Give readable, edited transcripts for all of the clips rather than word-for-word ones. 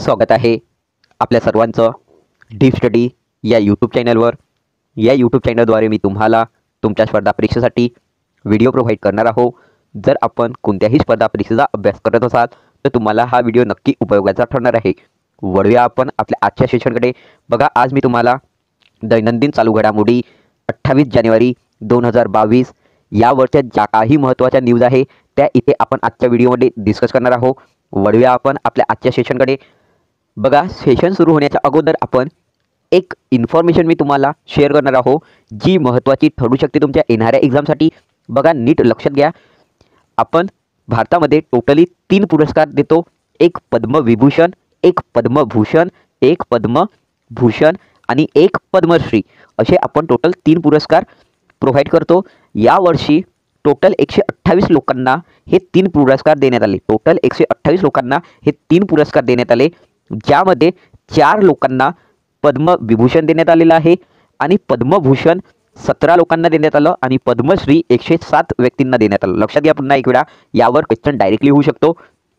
स्वागत आहे आपल्या सर्वांचं डीप स्टडी या यूट्यूब चॅनलवर। या यूट्यूब चॅनलद्वारे मी तुम्हाला तुमच्या स्पर्धा परीक्षेसाठी व्हिडिओ प्रोव्हाइड करणार आहो। जर आपण कोणत्याही स्पर्धा परीक्षेचा अभ्यास करत असाल तर तुम्हाला हा व्हिडिओ नक्की उपयोगाचा ठरणार आहे। वळूया आपण आपल्या आजच्या सेशनकडे। बघा, आज मी तुम्हाला दैनंदिन चालू घडामोडी 28 जानेवारी 2022 यावरच्या ज्या काही महत्त्वाच्या न्यूज आहे त्या इथे आपण आजच्या व्हिडिओमध्ये डिस्कस करणार आहोत। वळूया आपण आपल्या आजच्या सेशनकडे। बघा, सेशन सुरू होण्याच्या अगोदर आपण एक इन्फॉर्मेशन मी तुम्हाला शेअर करणार आहोत जी महत्त्वाची ठरू शकते तुमच्या येणाऱ्या एक्झामसाठी। बघा, नीट लक्षात घ्या, आपण भारतामध्ये टोटली 3 पुरस्कार देतो। एक पद्मविभूषण, एक पद्मभूषण, एक पद्मभूषण आणि एक पद्मश्री, असे आपण टोटल 3 पुरस्कार प्रोव्हाइड करतो। यावर्षी टोटल 128 लोकांना हे 3 पुरस्कार देण्यात आले। टोटल 128 लोकांना हे 3 पुरस्कार देण्यात आले, ज्यामध्ये 4 लोकांना पद्मविभूषण देण्यात आलेलं आहे आणि पद्मभूषण 17 लोकांना देण्यात आलं आणि पद्मश्री 107 व्यक्तींना देण्यात आलं। लक्षात घ्या, पुन्हा एक वेळा यावर क्वेश्चन डायरेक्टली होऊ शकतो।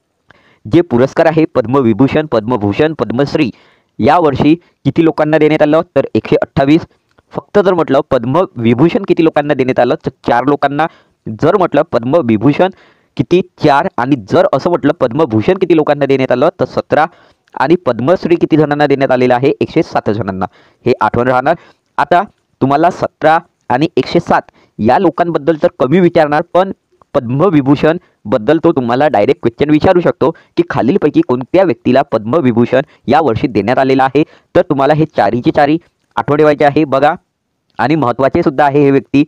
जे पुरस्कार आहे पद्मविभूषण, पद्मभूषण, पद्मश्री, यावर्षी किती लोकांना देण्यात आलं तर 128। फक्त जर म्हटलं पद्मविभूषण किती लोकांना देण्यात आलं तर 4 लोकांना। जर म्हटलं पद्मविभूषण किती 4 आणि जर असं म्हटलं पद्मभूषण किती लोकांना देण्यात आलं तर 17 आणि पद्मश्री किती जणांना देण्यात आलेला आहे 107 जणांना। हे आठवण राहणार। आता तुम्हाला 17 आणि 107 या लोकांबद्दल तर कमी विचारणार, पण पद्मविभूषण बद्दल तो तुम्हाला डायरेक्ट क्वेश्चन विचारू शकतो की खालीलपैकी कोणत्या व्यक्तीला पद्मविभूषण या वर्षी देण्यात आलेला आहे। तर तुम्हाला हे चारीचे चारी आठवण ठेवायचे आहे। बघा, आणि महत्त्वाचे सुद्धा आहे हे व्यक्ती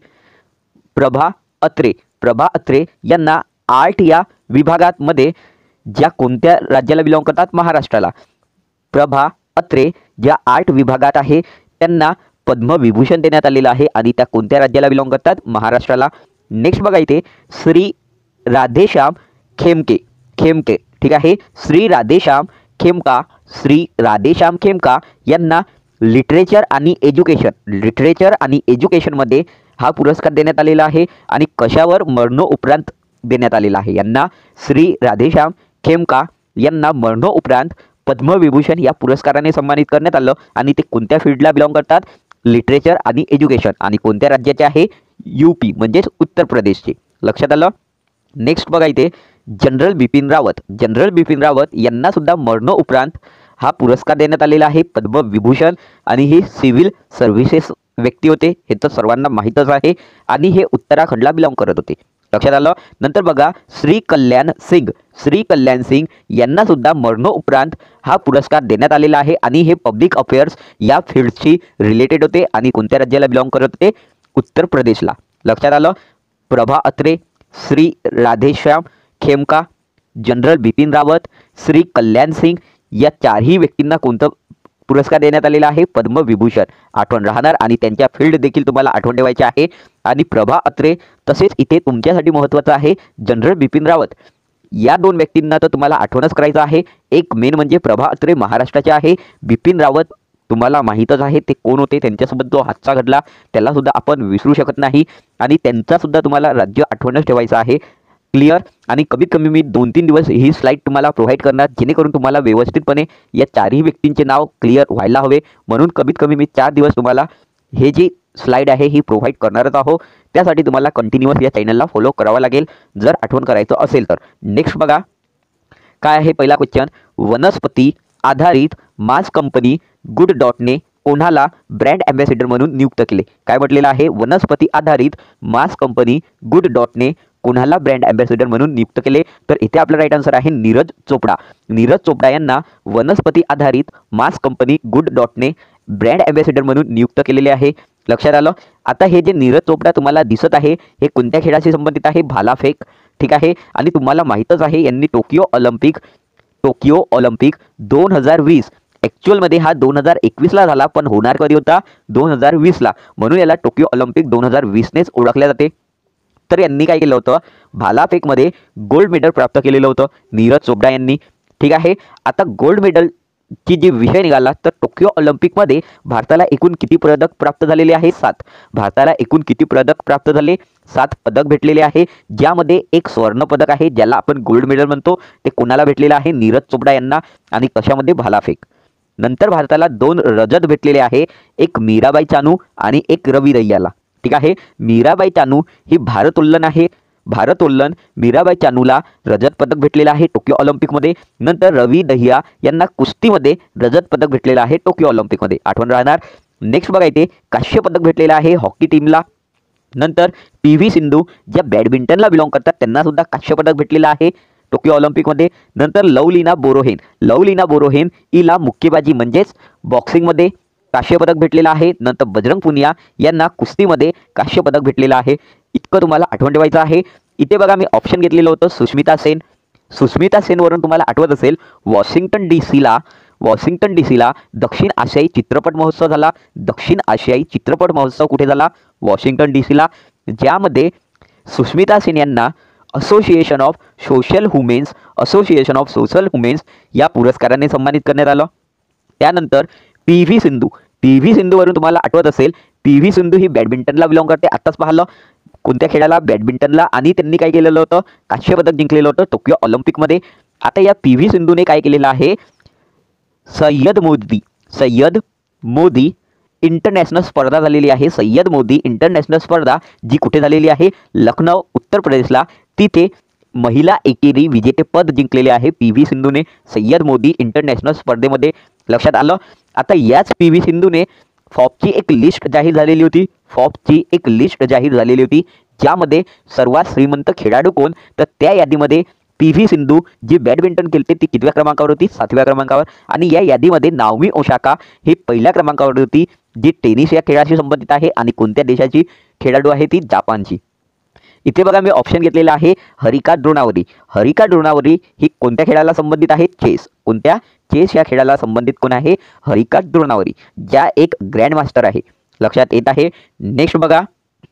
प्रभा अत्रे। प्रभा अत्रे यांना आर्ट या विभागामध्ये ज्या कोणत्या राज्याला बिलॉंग करतात, महाराष्ट्राला। प्रभा अत्रे ज्या आर्ट विभागात आहे त्यांना पद्मविभूषण देण्यात आलेलं आहे आणि त्या कोणत्या राज्याला बिलॉंग करतात, महाराष्ट्राला। नेक्स्ट बघा, इथे श्री राधेश्याम खेमके, खेमके, ठीक आहे, श्री राधेश्याम खेमका, श्री राधेश्याम खेमका यांना लिटरेचर आणि एज्युकेशन, लिटरेचर आणि एज्युकेशनमध्ये हा पुरस्कार देण्यात आलेला आहे आणि कशावर, मरणोपरांत देण्यात आलेला आहे। यांना श्री राधेश्याम खेमका यांना मरणोपरांत पद्मविभूषण या पुरस्काराने सन्मानित करण्यात आलं आणि ते कोणत्या फील्डला बिलॉंग करतात, लिटरेचर आणि एज्युकेशन, आणि कोणत्या राज्याचे आहे, यूपी म्हणजेच उत्तर प्रदेशचे। लक्षात आलं। नेक्स्ट बघा, इथे जनरल बिपिन रावत, जनरल बिपिन रावत यांना सुद्धा मरणोपरांत हा पुरस्कार देण्यात आलेला आहे पद्मविभूषण, आणि हे सिव्हिल सर्व्हिसेस व्यक्ती होते, हे तर सर्वांना माहीतच आहे, आणि हे उत्तराखंडला बिलॉंग करत होते। लक्षात आलं। नंतर बघा, श्री कल्याण सिंग, श्री कल्याण सिंग यांना सुद्धा मरणोपरांत हा पुरस्कार देण्यात आलेला आहे आणि हे पब्लिक अफेअर्स या फील्डशी रिलेटेड होते आणि कोणत्या राज्याला बिलॉंग करत होते, उत्तर प्रदेशला। लक्षात आलं। प्रभा अत्रे, श्री राधेश्याम खेमका, जनरल बिपिन रावत, श्री कल्याण सिंग या 4ही व्यक्तींना कोणतं पुरस्कार देण्यात आलेला आहे, पद्मविभूषण। आठवण राहणार आणि त्यांच्या फील्ड देखील तुम्हाला आठवण ठेवायचे आहे। आणि प्रभा अत्रे, तसेच इथे तुमच्यासाठी महत्त्वाचं आहे जनरल बिपिन रावत, या 2 व्यक्तींना तर तुम्हाला आठवणच करायचं आहे। एक मेन म्हणजे प्रभा अत्रे महाराष्ट्राचे आहे, बिपिन रावत तुम्हाला माहीतच आहे ते कोण होते, त्यांच्यासोबत जो हादसा घडला त्याला सुद्धा आपण विसरू शकत नाही, आणि त्यांचा सुद्धा तुम्हाला राज्य आठवणच ठेवायचं आहे। क्लिअर। आणि कमीत कमी मी 2-3 दिवस ही स्लाइड तुम्हाला प्रोव्हाइड करणार, जेणेकरून तुम्हाला व्यवस्थितपणे या 4ही व्यक्तींचे नाव क्लिअर व्हायला हवे, म्हणून कमीत कमी मी 4 दिवस तुम्हाला हे जी स्लाइड आहे ही प्रोव्हाइड करणारच आहो। त्यासाठी तुम्हाला कंटिन्युअस या चॅनलला फॉलो करावा लागेल जर आठवण करायचं असेल तर। नेक्स्ट बघा, काय आहे पहिला क्वेश्चन, वनस्पती आधारित मास कंपनी गुड डॉटने कोणाला ब्रँड अँबॅसेडर म्हणून नियुक्त केले। काय म्हटलेलं आहे, वनस्पती आधारित मास कंपनी गुड डॉटने कोणाला ब्रँड अँबॅसेडर म्हणून नियुक्त केले, तर इथे आपला राईट आन्सर आहे नीरज चोपडा। नीरज चोपडा यांना वनस्पती आधारित मास कंपनी गुड डॉटने ब्रँड अँबॅसेडर म्हणून नियुक्त केलेले आहे। लक्षात आलं। आता हे जे नीरज चोपडा तुम्हाला दिसत आहे हे कोणत्या खेळाशी संबंधित आहे, भालाफेक, ठीक आहे, आणि तुम्हाला माहीतच आहे यांनी टोकियो ऑलिम्पिक 2020, ॲक्च्युअलमध्ये हा 2021ला झाला, पण होणार कधी होता, 2020ला, म्हणून याला टोकियो ऑलिम्पिक 2020नेच ओळखले जाते। तर यांनी काय केलं होतं, भालाफेकमध्ये गोल्ड मेडल प्राप्त केलेलं होतं नीरज चोपडा यांनी, ठीक आहे। आता गोल्ड मेडल की जे विषय निघाला तर टोकियो ऑलिम्पिकमध्ये भारताला एकूण किती पदक प्राप्त झालेले आहे? 7. भारताला एकूण किती पदक प्राप्त झाले? 7 पदक भेटलेले आहे, ज्यामध्ये एक स्वर्ण पदक आहे ज्याला आपण गोल्ड मेडल म्हणतो, ते कोणाला भेटलेलं आहे? नीरज चोपडा यांना. आणि कशामध्ये? भालाफेक. नंतर भारताला 2 रजत भेटलेले आहे, एक मीराबाई चानू आणि एक रवी दहियाला. ठीक आहे, मीराबाई चानू ही भारोत्तोलन आहे, भारोत्तोलन. मीराबाई चानूला रजत पदक भेटलेलं आहे टोकियो ऑलिम्पिकमध्ये. नंतर रवी दहिया यांना कुस्तीमध्ये रजत पदक भेटलेलं आहे टोकियो ऑलिम्पिकमध्ये, आठवण राहणार. नेक्स्ट बघा इथे कांस्य पदक भेटलेलं आहे हॉकी टीमला. नंतर पी.व्ही. सिंधू ज्या बॅडमिंटनला बिलॉंग करतात त्यांना सुद्धा कांस्य पदक भेटलेलं आहे टोकियो ऑलिम्पिकमध्ये. नंतर लवलीना बोरोहेन हिला मुक्केबाजी म्हणजेच बॉक्सिंगमध्ये कांस्य पदक भेटलेलं आहे. नंतर बजरंग पुनिया यांना कुस्तीमध्ये कांस्य पदक भेटलेलं आहे. इतकं तुम्हाला आठवण ठेवायचं आहे. इथे बघा मी ऑप्शन घेतलेलं होतं सुष्मिता सेनवरून तुम्हाला आठवत असेल वॉशिंग्टन डी.सीला दक्षिण आशियाई चित्रपट महोत्सव झाला. दक्षिण आशियाई चित्रपट महोत्सव कुठे झाला? वॉशिंग्टन डी.सीला, ज्यामध्ये सुष्मिता सेन यांना असोसिएशन ऑफ सोशल वुमेन्स या पुरस्काराने सन्मानित करण्यात आलं. त्यानंतर पी.व्ही. सिंधूवरून तुम्हाला आठवत असेल पी.व्ही. सिंधू ही बॅडमिंटनला बिलॉंग करते. आत्ताच पाहिलं कोणत्या खेळाला? बॅडमिंटनला. आणि त्यांनी काय केलेलं होतं? कांस्य पदक जिंकलेलं होतं टोकियो ऑलिम्पिकमध्ये. आता या पी.व्ही. सिंधूने काय केलेलं आहे? सय्यद मोदी इंटरनॅशनल स्पर्धा झालेली आहे. सय्यद मोदी इंटरनॅशनल स्पर्धा जी कुठे झालेली आहे? लखनौ, उत्तर प्रदेशला. तिथे महिला एकेरी विजेतेपद जिंकलेले आहे पी.व्ही. सिंधूने सय्यद मोदी इंटरनॅशनल स्पर्धेमध्ये. लक्षात आलं. आता याच पी.व्ही. सिंधूने फॉर्ब्सची एक लिस्ट जाहीर झालेली होती, ज्यामध्ये सर्वात श्रीमंत खेळाडू कोण? तर त्या यादीमध्ये पी.व्ही. सिंधू जी बॅडमिंटन खेळते ती कितव्या क्रमांकावर होती? 7व्या क्रमांकावर. आणि या यादीमध्ये नाओमी ओसाका ही पहिल्या क्रमांकावर होती, जी टेनिस या खेळाशी संबंधित आहे. आणि कोणत्या देशाची खेळाडू आहे? ती जापानची. इथे बघा मी ऑप्शन घेतलेला आहे हरिका द्रोणावरी ही कोणत्या खेळाला संबंधित आहे? चेस. कोणत्या? चेस या खेळाला संबंधित कोण आहे? हरिका द्रोणावरी, ज्या एक ग्रँड मास्टर आहे. लक्षात येत आहे. नेक्स्ट बघा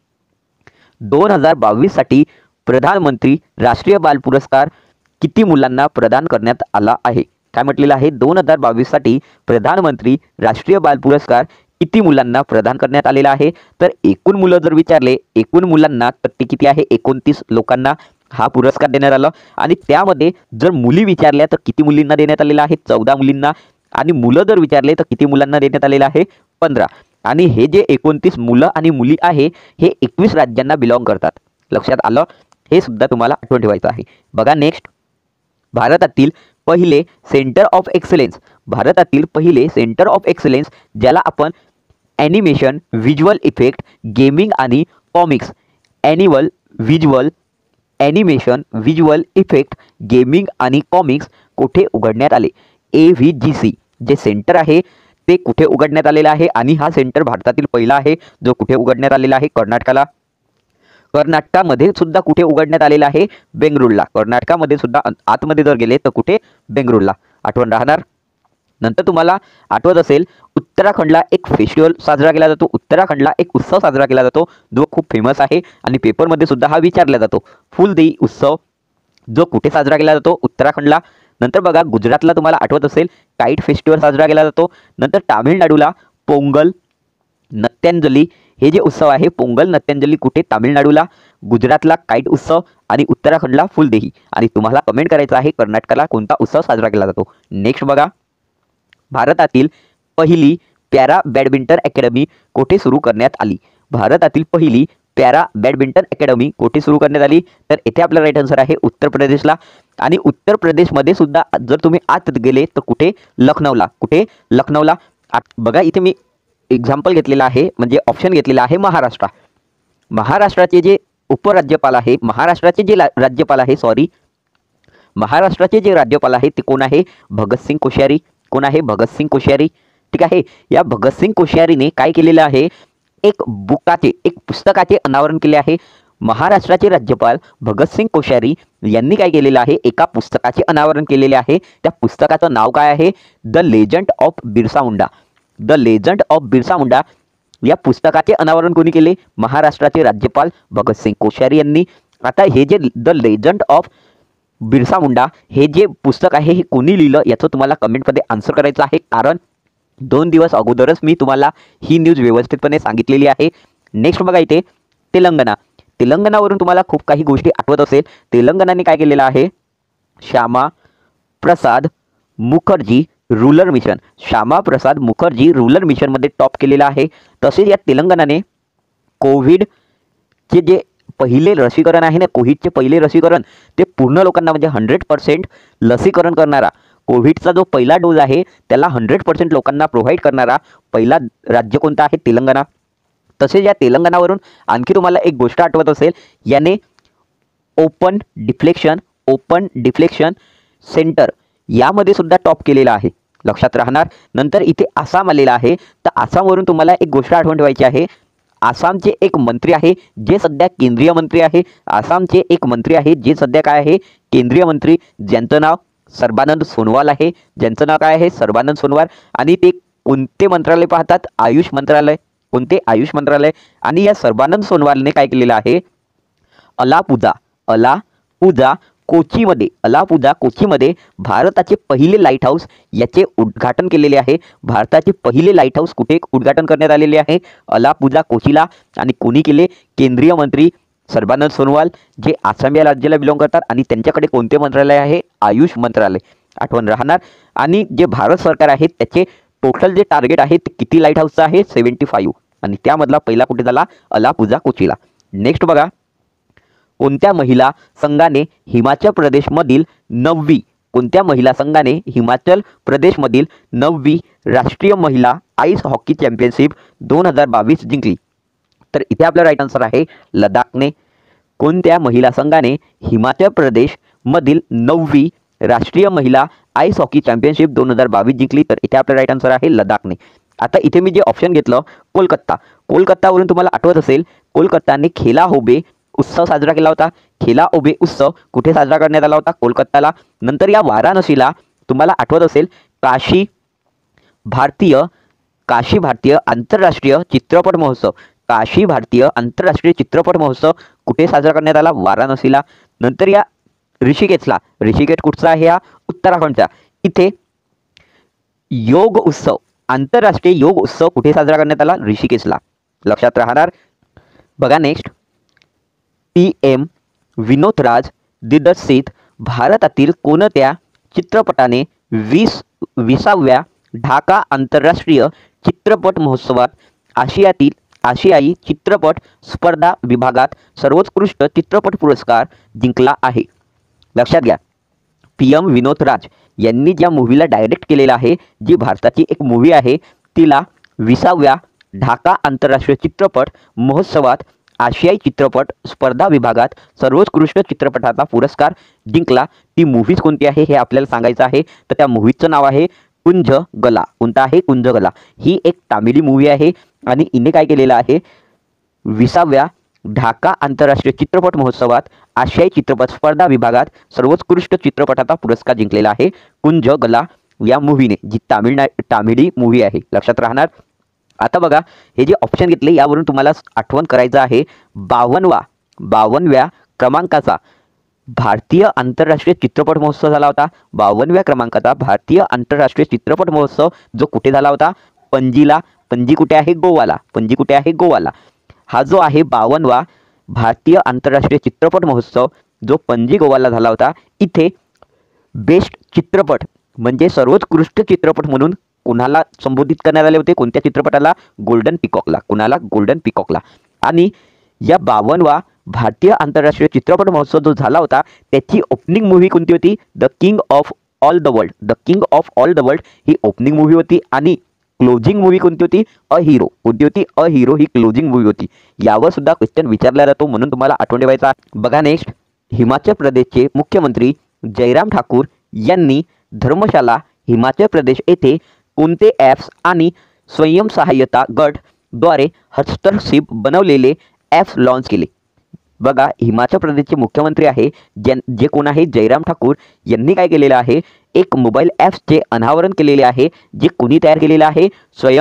2022 साठी प्रधानमंत्री राष्ट्रीय बाल पुरस्कार किती मुलांना प्रदान करण्यात आला आहे? काय म्हटलेलं आहे? 2022 साठी प्रधानमंत्री राष्ट्रीय बाल पुरस्कार किती मुलांना प्रदान करण्यात आलेला आहे? तर एकूण मुलं जर विचारले, एकूण मुलांना, तर ते किती आहे? 29 लोकांना हा पुरस्कार देण्यात आला. आणि त्यामध्ये जर मुली विचारल्या तर किती मुलींना देण्यात आलेला आहे? 14 मुलींना. आणि मुलं जर विचारले तर किती मुलांना देण्यात आलेलं आहे? 15. आणि हे जे 29 मुलं आणि मुली आहे हे 21 राज्यांना बिलॉंग करतात. लक्षात आलं. हे सुद्धा तुम्हाला आठवण ठेवायचं आहे. बघा नेक्स्ट भारतातील पहिले सेंटर ऑफ एक्सलन्स ज्याला आपण ॲनिमेशन, व्हिज्युअल इफेक्ट, गेमिंग आणि comics animation, visual effect, gaming आणि कॉमिक्स कुठे उघडण्यात आले? AVGC जे सेंटर आहे ते कुठे उघडण्यात आलेलं आहे? आणि हा सेंटर भारतातील पहिला आहे जो कुठे उघडण्यात आलेला आहे? कर्नाटकामध्ये सुद्धा कुठे उघडण्यात आलेला आहे? बेंगळुरूला. कर्नाटकामध्ये सुद्धा आतमध्ये जर गेले तर कुठे? बेंगळुरूला. आठवण राहणार. नंतर तुम्हाला आठवत असेल उत्तराखंडला एक फेस्टिवल साजरा केला जातो, उत्तराखंडला एक उत्सव साजरा केला जातो जो खूप फेमस आहे आणि पेपरमध्ये सुद्धा हा विचारला जातो. फुलदेई उत्सव जो कुठे साजरा केला जातो? उत्तराखंडला. नंतर बघा गुजरातला तुम्हाला आठवत असेल काईट फेस्टिवल साजरा केला जातो. नंतर तामिळनाडूला पोंगल नत्यांजली हे जे उत्सव आहे, पोंगल नत्यांजली कुठे? तामिळनाडूला. गुजरातला काईट उत्सव आणि उत्तराखंडला फुलदेई. आणि तुम्हाला कमेंट करायचं आहे कर्नाटकाला कोणता उत्सव साजरा केला जातो. नेक्स्ट बघा भारतातील पहिली पॅरा बॅडमिंटन अकॅडमी कुठे सुरू करण्यात आली? भारतातील पहिली पॅरा बॅडमिंटन अकॅडमी कुठे सुरू करण्यात आली? तर इथे आपला राईट आन्सर आहे उत्तर प्रदेशला. आणि उत्तर प्रदेशमध्ये सुद्धा जर तुम्ही आत गेले तर कुठे? लखनौला. कुठे? लखनौला. बघा इथे मी एक्झाम्पल घेतलेला आहे, म्हणजे ऑप्शन घेतलेला आहे महाराष्ट्राचे जे उपराज्यपाल आहे, महाराष्ट्राचे जे राज्यपाल आहे ते कोण आहे? भगतसिंग कोश्यारी. कोण आहे? भगतसिंग कोश्यारी. ठीक आहे. या भगतसिंग कोश्यारीने काय केलेलं आहे? एक पुस्तकाचे अनावरण केले आहे. महाराष्ट्राचे राज्यपाल भगतसिंग कोश्यारी यांनी काय केलेलं आहे? एका पुस्तकाचे अनावरण केलेले आहे. त्या पुस्तकाचं नाव काय आहे? The legend of Birsa Munda. या पुस्तकाचे अनावरण कोणी केले? महाराष्ट्राचे राज्यपाल भगतसिंग कोश्यारी यांनी. आता हे जे the legend of Birsa Munda हे जे पुस्तक आहे हे कोणी लिहिलं याचं तुम्हाला कमेंटमध्ये आन्सर करायचं आहे, कारण 2 दिवस अगोदरच मी तुम्हाला ही न्यूज व्यवस्थितपणे सांगितलेली आहे. नेक्स्ट बघा इथे तेलंगणा. तेलंगणावरून तुम्हाला खूप काही गोष्टी आठवत असेल. तेलंगणाने काय केलेलं आहे, Shyama Prasad Mukherjee rural mission, Shyama Prasad Mukherjee rural मिशनमध्ये टॉप केलेलं आहे. तसेच या तेलंगणाने कोविडचे जे पहिले लसीकरण आहे ना, कोविडचे पहिले लसीकरण ते पूर्ण लोकांना म्हणजे 100% लसीकरण करणारा, कोविडचा जो पहिला डोज आहे त्याला 100% लोकांना प्रोव्हाइड करणारा पहिला राज्य कोणता आहे, तेलंगणा. तसेच या तेलंगणावरून आणखी तुम्हाला एक गोष्ट आठवत असेल, याने ओपन डिफ्लेक्शन सेंटर यामध्ये सुद्धा टॉप केलेला आहे, लक्षात राहणार. नंतर इथे आसाम आलेला आहे. तर आसामवरून तुम्हाला एक गोष्ट आठवण ठेवायची आहे. आसामचे एक मंत्री आहे जे सध्या केंद्रीय मंत्री आहे. आसामचे एक मंत्री आहे जे सध्या काय आहे, केंद्रीय मंत्री, ज्यांचं नाव सर्बानंद सोनोवाल आहे. ज्यांचं नाव काय आहे, सर्बानंद सोनोवाल. आणि ते कोणते मंत्रालय पाहतात, आयुष मंत्रालय. कोणते, आयुष मंत्रालय. आणि या सर्बानंद सोनोवालने काय केलेलं आहे, अलापुझा कोचीमध्ये भारताचे पहिले लाईट हाऊस याचे उद्घाटन केलेले आहे. भारताचे पहिले लाईट हाऊस कुठे उद्घाटन करण्यात आलेले आहे, अलापुझा कोचीला. आणि कोणी केले, केंद्रीय मंत्री सर्बानंद सोनोवाल, जे आसाम या राज्याला बिलॉंग करतात. आणि त्यांच्याकडे कोणते मंत्रालय आहे, आयुष मंत्रालय, आठवण राहणार. आणि जे भारत सरकार आहे त्याचे टोटल जे टार्गेट आहे ते किती लाईट हाऊसचं आहे, 75. आणि त्यामधला पहिला कुठे झाला, अलापुझा कोचीला. नेक्स्ट बघा, कोणत्या महिला संघाने हिमाचल प्रदेशमधील 9वी राष्ट्रीय महिला आईस हॉकी चॅम्पियनशिप 2022 जिंकली. तर इथे आपला राईट आन्सर आहे लडाखने. कोणत्या महिला संघाने हिमाचल प्रदेशमधील 9वी राष्ट्रीय महिला आईस हॉकी चॅम्पियनशिप 2022 जिंकली. तर इथे आपला राईट आन्सर आहे लडाखने. आता इथे मी जे ऑप्शन घेतलं, कोलकातावरून तुम्हाला आठवत असेल, कोलकाताने खेला होबे उत्सव साजरा केला होता. खेला ओबे उत्सव कुठे साजरा करण्यात आला होता, कोलकाताला. नंतर या वाराणसीला तुम्हाला आठवत असेल, काशी भारतीय आंतरराष्ट्रीय चित्रपट महोत्सव कुठे साजरा करण्यात आला, वाराणसीला. नंतर या ऋषिकेश कुठचा आहे, हा उत्तराखंडचा. इथे आंतरराष्ट्रीय योग उत्सव कुठे साजरा करण्यात आला, ऋषिकेशला, लक्षात राहणार. बघा नेक्स्ट, PM विनोद राज दिग्दर्शित भारतातील कोणत्या चित्रपटाने 20व्या ढाका आंतरराष्ट्रीय चित्रपट महोत्सवात आशियाई चित्रपट स्पर्धा विभागात सर्वोत्कृष्ट चित्रपट पुरस्कार जिंकला आहे, लक्षात घ्या. PM विनोद राज यांनी ज्या मूवीला डायरेक्ट केलेला आहे, जी भारताची एक मूवी आहे, तिला 20व्या ढाका आंतरराष्ट्रीय चित्रपट महोत्सवात आशियाई चित्रपट स्पर्धा विभागात सर्वोत्कृष्ट चित्रपटाचा पुरस्कार जिंकला. ती मूव्हीज कोणती आहे हे आपल्याला सांगायचं आहे. तर त्या मूव्हीचं नाव आहे कुंजगला. कोणता आहे, कुंजगला. ही एक तामिळी मूव्ही आहे आणि हिने काय केलेलं आहे, 20व्या ढाका आंतरराष्ट्रीय चित्रपट महोत्सवात आशियाई चित्रपट स्पर्धा विभागात सर्वोत्कृष्ट चित्रपटाचा पुरस्कार जिंकलेला आहे, कुंजगला या मूव्हीने, जी तामिळी मूव्ही आहे, लक्षात राहणार. आता बघा, हे जे ऑप्शन घेतले यावरून तुम्हाला आठवण करायचं आहे, 52व्या क्रमांकाचा भारतीय आंतरराष्ट्रीय चित्रपट महोत्सव झाला होता. 52व्या क्रमांकाचा भारतीय आंतरराष्ट्रीय चित्रपट महोत्सव जो कुठे झाला होता, पणजीला. पणजी कुठे आहे, गोवाला. हा जो आहे 52वा भारतीय आंतरराष्ट्रीय चित्रपट महोत्सव जो पणजी गोवाला झाला होता, इथे बेस्ट चित्रपट म्हणजे सर्वोत्कृष्ट चित्रपट म्हणून कुणाला संबोधित करण्यात आले होते, कोणत्या चित्रपटाला, गोल्डन पिकॉकला. आणि या 52वा भारतीय आंतरराष्ट्रीय चित्रपट महोत्सव जो झाला होता त्याची ओपनिंग मूव्ही कोणती होती, the king of all the world ही ओपनिंग मूव्ही होती. आणि क्लोजिंग मूव्ही कोणती होती, अ हिरो ही क्लोजिंग मूव्ही होती. यावर सुद्धा क्वेश्चन विचारला जातो, म्हणून तुम्हाला आठवण ठेवायचा. बघा नेक्स्ट, हिमाचल प्रदेशचे मुख्यमंत्री जयराम ठाकूर यांनी धर्मशाला हिमाचल प्रदेश येथे कोणते ॲप्स आणि स्वयंसहाय्यता गट द्वारे हस्तक्षेप बनवलेले ॲप्स लॉन्च केले. बघा, हिमाचल प्रदेशचे मुख्यमंत्री आहे जे कोण आहे, जयराम ठाकूर यांनी काय केलेलं आहे, एक मोबाईल ॲप्सचे अनावरण केलेले आहे, जे कोणी तयार केलेलं आहे,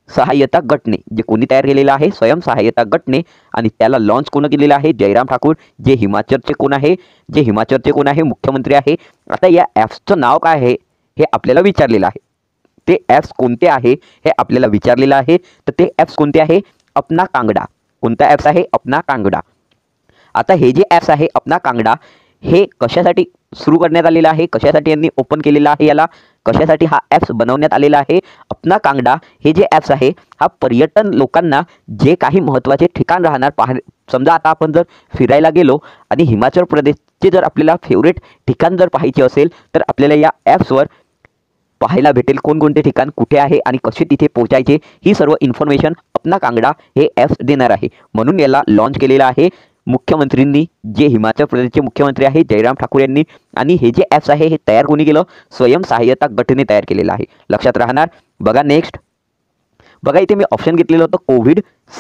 सहाय्यता गटने, जे कोणी तयार केलेलं आहे, स्वयंसहाय्यता गटने, आणि त्याला लॉन्च कोण केलेलं आहे, जयराम ठाकूर, जे हिमाचलचे कोण आहे, मुख्यमंत्री आहे. आता या ॲप्सचं नाव काय आहे हे आपल्याला विचारलेलं आहे. ते ॲप्स कोणते आहे हे आपल्याला विचारलेलं आहे. तर ते ॲप्स कोणते आहे, अपना कांगडा. कोणता ॲप्स आहे, अपना कांगडा. आता हे जे ॲप्स आहे अपना कांगडा, हे कशासाठी सुरू करण्यात आलेलं आहे, कशासाठी यांनी ओपन केलेलं आहे, याला कशासाठी हा ॲप्स बनवण्यात आलेला आहे. अपना कांगडा हे जे ॲप्स आहे, हा पर्यटन लोकांना जे काही महत्त्वाचे ठिकाण राहणार, समजा आता आपण जर फिरायला गेलो आणि हिमाचल प्रदेशचे जर आपल्याला फेवरेट ठिकाण जर पाहायचे असेल, तर आपल्याला या ॲप्सवर पाहायला भेटेल कोणकोणते ठिकाण कुठे आहे आणि कसे तिथे पोहोचायचे, ही सर्व इन्फॉर्मेशन अपना कांगडा हे ॲप्स देणार आहे. म्हणून याला लॉन्च केलेलं आहे मुख्यमंत्रींनी, जे हिमाचल प्रदेशचे मुख्यमंत्री आहे जयराम ठाकूर यांनी. आणि हे जे ॲप्स आहे हे तयार कोणी केलं, स्वयंसहाय्यता गटने तयार केलेलं आहे. लक्षात राहणार. बघा नेक्स्ट, बघा इथे मी ऑप्शन घेतलेलं होतं कोविड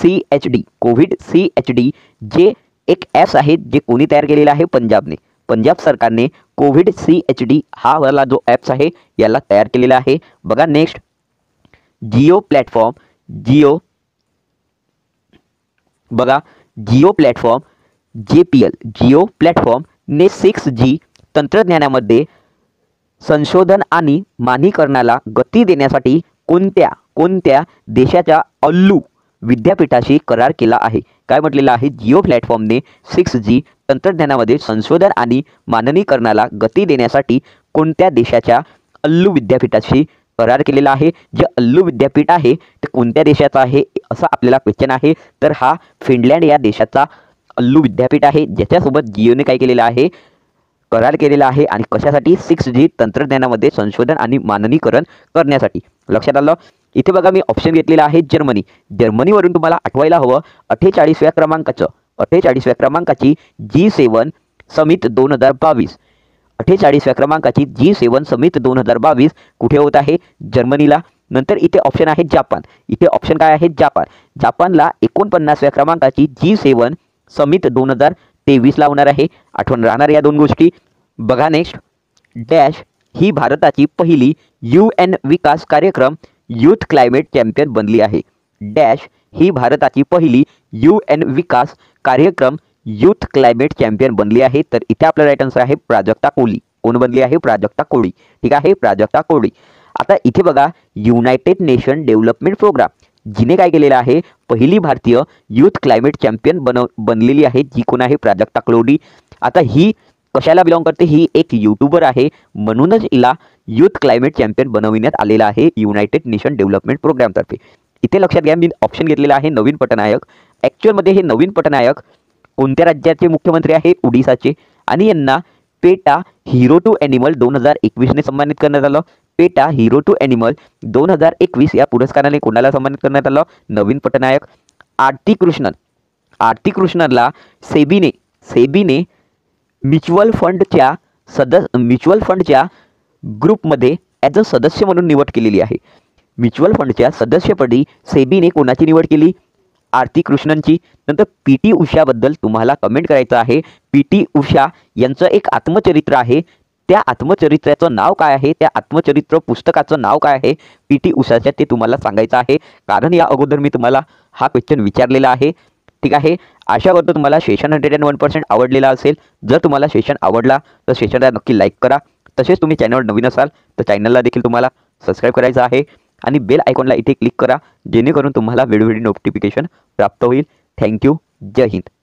CHD, जे एक ॲप्स आहे जे कोणी तयार केलेलं आहे, पंजाब सरकारने कोविड CHD हा वाला जो ॲप्स आहे याला तयार केलेला आहे. बघा next, Jio platform, Jio platform JPL, Jio platform ने 6G तंत्रज्ञानामध्ये संशोधन आणि मानकीकरणाला गती देण्यासाठी कोणत्या देशाच्या अल्लू विद्यापीठाशी करार केला आहे. काय म्हटलेलं आहे, जिओ प्लॅटफॉर्मने 6G तंत्रज्ञानामध्ये संशोधन आणि मानकीकरणाला गती देण्यासाठी कोणत्या देशाच्या अल्लू विद्यापीठाशी करार केलेला आहे. जे अल्लू विद्यापीठ आहे ते कोणत्या देशाचं आहे असा आपल्याला क्वेश्चन आहे. तर हा फिनलँड या देशाचा अल्लू विद्यापीठ आहे, ज्याच्यासोबत जिओने काय केलेलं आहे, करार केलेला आहे. आणि कशासाठी, 6G तंत्रज्ञानामध्ये संशोधन आणि मानकीकरण करण्यासाठी. लक्षात आलं. इथे बघा मी ऑप्शन घेतलेला आहे जर्मनीवरून तुम्हाला आठवायला हवं 48व्या क्रमांकाची G7 समिट 2022, 48व्या क्रमांकाची G7 समिट 2022 कुठे होत आहे, जर्मनीला. नंतर इथे ऑप्शन आहे जापान. इथे ऑप्शन काय आहे, जापानला 49व्या क्रमांकाची G7 समिट 2023 ला होणार आहे. आठवण राहणार या दोन गोष्टी. बघा नेक्स्ट, डॅश ही भारताची पहिली UN विकास कार्यक्रम यूथ क्लायमेट चॅम्पियन बनली आहे. डॅश ही भारताची पहिली UN विकास कार्यक्रम यूथ क्लायमेट चॅम्पियन बनली आहे. तर इथे आपला राईट आन्सर आहे प्राजक्ता कोळी. कोण बनली आहे, प्राजक्ता कोळी. ठीक आहे, प्राजक्ता कोळी. आता इथे बघा युनायटेड नेशन डेव्हलपमेंट प्रोग्राम, जिने काय केलेलं आहे, पहिली भारतीय यूथ क्लायमेट चॅम्पियन बनलेली आहे, जी कोण आहे, प्राजक्ता कोळी. आता ही कशाला बिलॉंग करते, ही एक यूट्यूबर आहे, म्हणूनच हिला यूथ क्लायमेट चॅम्पियन बनविण्यात आलेला आहे युनायटेड नेशन डेव्हलपमेंट प्रोग्रामतर्फे. इथे लक्षात घ्या, मी ऑप्शन घेतलेला आहे नवीन पटनायक. ॲक्च्युअलमध्ये हे नवीन पटनायक कोणत्या राज्याचे मुख्यमंत्री आहे, उडिसाचे. आणि यांना पेटा हिरो टू ॲनिमल 2021ने सन्मानित करण्यात आलं. पेटा हिरो टू ॲनिमल 2021 या पुरस्काराने कोणाला सन्मानित करण्यात आलं, नवीन पटनायक. आरती कृष्णनला सेबीने म्युच्युअल फंडच्या ग्रुपमध्ये ॲज अ सदस्य म्हणून निवड केलेली आहे. म्युच्युअल फंडच्या सदस्यपदी सेबीने कोणाची निवड केली, आरती कृष्णनची. नंतर PT उषाबद्दल तुम्हाला कमेंट करायचं आहे. PT उषा यांचं एक आत्मचरित्र आहे, त्या आत्मचरित्राचं नाव काय आहे, त्या आत्मचरित्र पुस्तकाचं नाव काय आहे PT उषाच्या, ते तुम्हाला सांगायचं आहे. कारण या अगोदर मी तुम्हाला हा क्वेश्चन विचारलेला आहे. ठीक आहे, आशा करतो तुम्हाला सेशन 101% आवडलेला असेल. जर तुम्हाला सेशन आवडला तर सेशनला नक्की लाईक करा. तसेच तुम्ही चॅनलवर नवीन असाल तर चॅनलला देखील तुम्हाला सबस्क्राईब करायचं आहे आणि बेल आयकॉनला इथे क्लिक करा, जेणेकरून तुम्हाला वेळोवेळी नोटिफिकेशन प्राप्त होईल. थँक्यू. जय हिंद.